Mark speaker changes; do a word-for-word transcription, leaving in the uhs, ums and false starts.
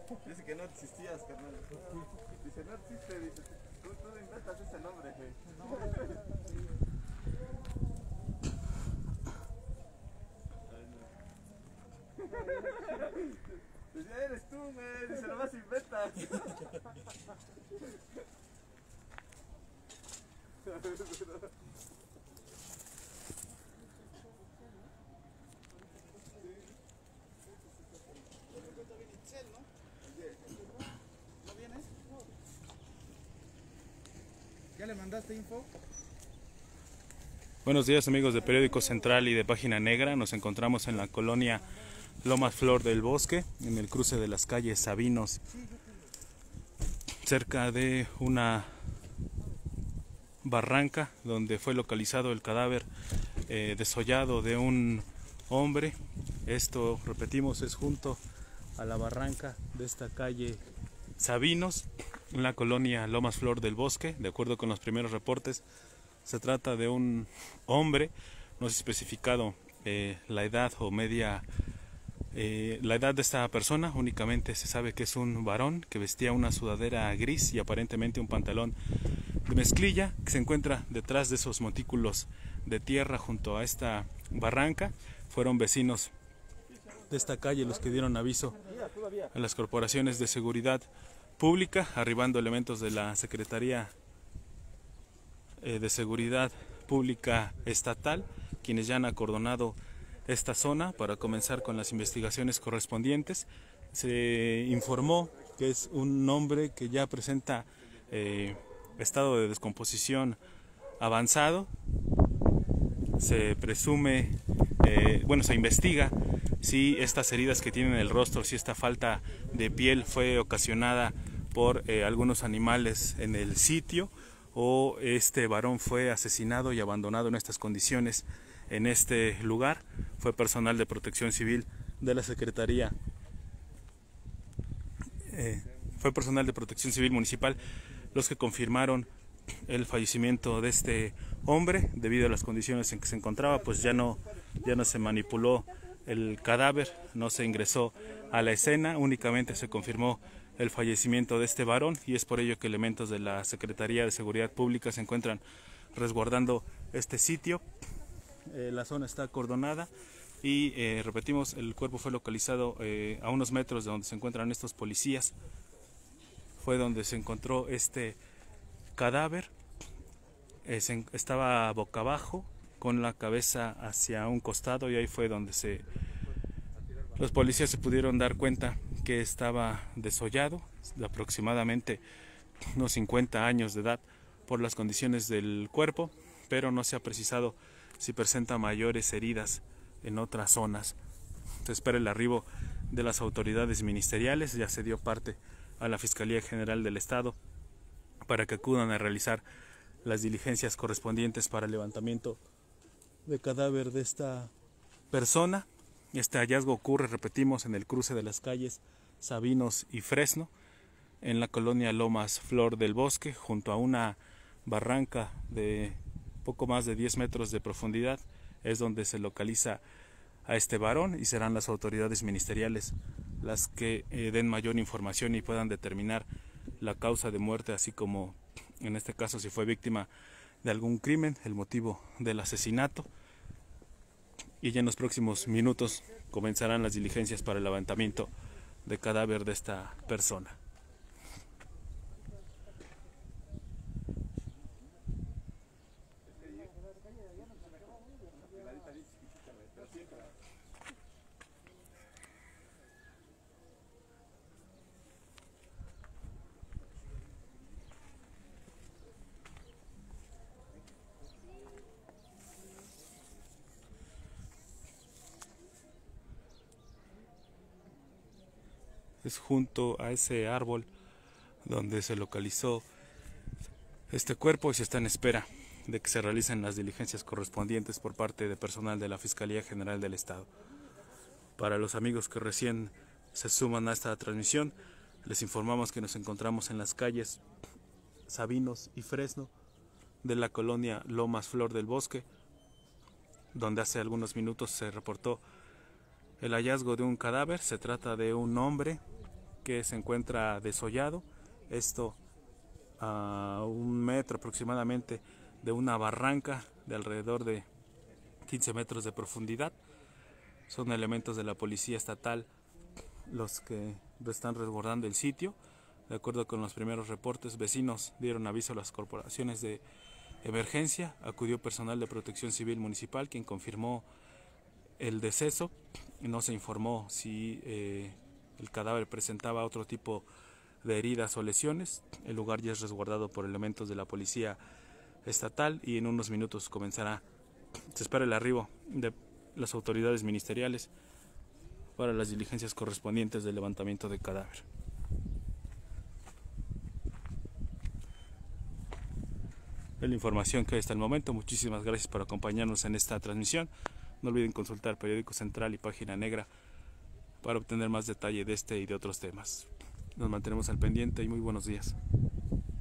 Speaker 1: Dice que no existías, carnal. Dice, no existe, dice, tú, tú inventas ese nombre, güey. Dice, eres tú, güey, dice, nomás inventas.
Speaker 2: ¿Ya le mandaste info?
Speaker 3: Buenos días amigos de Periódico Central y de Página Negra. Nos encontramos en la colonia Lomas Flor del Bosque, en el cruce de las calles Sabinos, cerca de una barranca donde fue localizado el cadáver eh, desollado de un hombre. Esto, repetimos, es junto a la barranca de esta calle Sabinos, en la colonia Lomas Flor del Bosque. De acuerdo con los primeros reportes, se trata de un hombre, no se ha especificado eh, la edad o media, eh, la edad de esta persona. Únicamente se sabe que es un varón que vestía una sudadera gris y aparentemente un pantalón de mezclilla, que se encuentra detrás de esos montículos de tierra junto a esta barranca. Fueron vecinos de esta calle los que dieron aviso a las corporaciones de seguridad pública, arribando elementos de la Secretaría eh, de Seguridad Pública Estatal, quienes ya han acordonado esta zona para comenzar con las investigaciones correspondientes. Se informó que es un hombre que ya presenta eh, estado de descomposición avanzado. Se presume, eh, bueno, se investiga si estas heridas que tiene en el rostro, si esta falta de piel fue ocasionada por eh, algunos animales en el sitio, o este varón fue asesinado y abandonado en estas condiciones en este lugar. Fue personal de Protección Civil de la Secretaría, eh, fue personal de Protección Civil Municipal los que confirmaron el fallecimiento de este hombre debido a las condiciones en que se encontraba. Pues ya no, ya no se manipuló el cadáver, no se ingresó a la escena, únicamente se confirmó el fallecimiento de este varón, y es por ello que elementos de la Secretaría de Seguridad Pública se encuentran resguardando este sitio. Eh, la zona está acordonada y eh, repetimos, el cuerpo fue localizado eh, a unos metros de donde se encuentran estos policías. Fue donde se encontró este cadáver. Eh, se, estaba boca abajo con la cabeza hacia un costado, y ahí fue donde se los policías se pudieron dar cuenta que estaba desollado, de aproximadamente unos cincuenta años de edad, por las condiciones del cuerpo, pero no se ha precisado si presenta mayores heridas en otras zonas. Se espera el arribo de las autoridades ministeriales. Ya se dio parte a la Fiscalía General del Estado para que acudan a realizar las diligencias correspondientes para el levantamiento de cadáver de esta persona. Este hallazgo ocurre, repetimos, en el cruce de las calles Sabinos y Fresno, en la colonia Lomas Flor del Bosque, junto a una barranca de poco más de diez metros de profundidad. Es donde se localiza a este varón, y serán las autoridades ministeriales las que eh, den mayor información y puedan determinar la causa de muerte, así como en este caso si fue víctima de algún crimen, el motivo del asesinato. Y ya en los próximos minutos comenzarán las diligencias para el levantamiento de cadáver de esta persona. Es junto a ese árbol donde se localizó este cuerpo, y se está en espera de que se realicen las diligencias correspondientes por parte de personal de la Fiscalía General del Estado. Para los amigos que recién se suman a esta transmisión, les informamos que nos encontramos en las calles Sabinos y Fresno de la colonia Lomas Flor del Bosque, donde hace algunos minutos se reportó el hallazgo de un cadáver. Se trata de un hombre que se encuentra desollado, esto a un metro aproximadamente de una barranca de alrededor de quince metros de profundidad. Son elementos de la policía estatal los que están resguardando el sitio. De acuerdo con los primeros reportes, vecinos dieron aviso a las corporaciones de emergencia, acudió personal de Protección Civil Municipal quien confirmó el deceso. No se informó si eh, el cadáver presentaba otro tipo de heridas o lesiones. El lugar ya es resguardado por elementos de la policía estatal y en unos minutos comenzará, se espera el arribo de las autoridades ministeriales para las diligencias correspondientes del levantamiento de cadáver. Es la información que hay hasta el momento. Muchísimas gracias por acompañarnos en esta transmisión. No olviden consultar Periódico Central y Página Negra para obtener más detalle de este y de otros temas. Nos mantenemos al pendiente y muy buenos días.